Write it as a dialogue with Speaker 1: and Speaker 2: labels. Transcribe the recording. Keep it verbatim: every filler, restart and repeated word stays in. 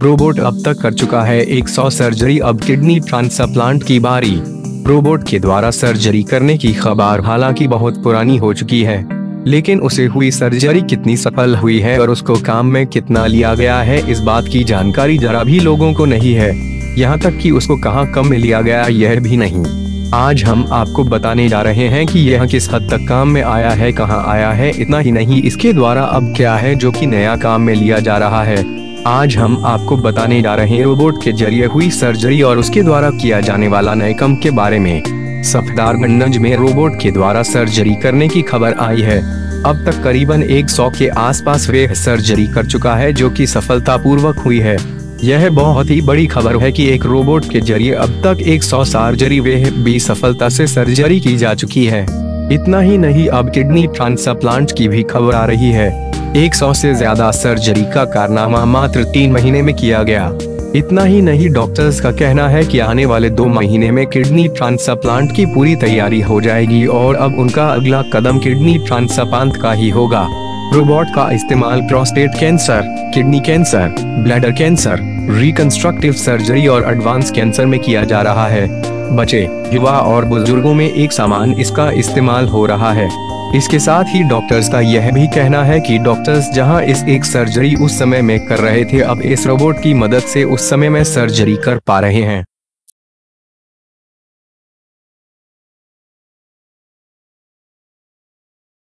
Speaker 1: Robot अब तक कर चुका है एक सौ सर्जरी, अब किडनी ट्रांसप्लांट की बारी। रोबोट के द्वारा सर्जरी करने की खबर हालांकि बहुत पुरानी हो चुकी है, लेकिन उसे हुई सर्जरी कितनी सफल हुई है और उसको काम में कितना लिया गया है, इस बात की जानकारी जरा भी लोगों को नहीं है। यहाँ तक कि उसको कहाँ कम में लिया गया यह भी नहीं। आज हम आपको बताने जा रहे हैं कि यह किस हद तक काम में आया है, कहाँ आया है। इतना ही नहीं, इसके द्वारा अब क्या है जो कि नया काम में लिया जा रहा है। आज हम आपको बताने जा रहे हैं रोबोट के जरिए हुई सर्जरी और उसके द्वारा किया जाने वाला नए काम के बारे में। सफदरजंग में रोबोट के द्वारा सर्जरी करने की खबर आई है। अब तक करीबन सौ के आसपास वे सर्जरी कर चुका है जो कि सफलतापूर्वक हुई है। यह बहुत ही बड़ी खबर है कि एक रोबोट के जरिए अब तक सौ सर्जरी वे भी सफलता से सर्जरी की जा चुकी है। इतना ही नहीं, अब किडनी ट्रांसप्लांट की भी खबर आ रही है। सौ से ज्यादा सर्जरी का कारनामा मात्र तीन महीने में किया गया। इतना ही नहीं, डॉक्टर्स का कहना है कि आने वाले दो महीने में किडनी ट्रांसप्लांट की पूरी तैयारी हो जाएगी और अब उनका अगला कदम किडनी ट्रांसप्लांट का ही होगा। रोबोट का इस्तेमाल prostate cancer, kidney cancer, bladder cancer, reconstructive surgery और एडवांस कैंसर में किया जा रहा है। बच्चे, युवा और बुजुर्गों में एक समान इसका इस्तेमाल हो रहा है। इसके साथ ही डॉक्टर्स का यह भी कहना है कि डॉक्टर्स जहां इस एक सर्जरी उस समय में कर रहे थे, अब इस रोबोट की मदद से उस समय में सर्जरी कर पा रहे हैं।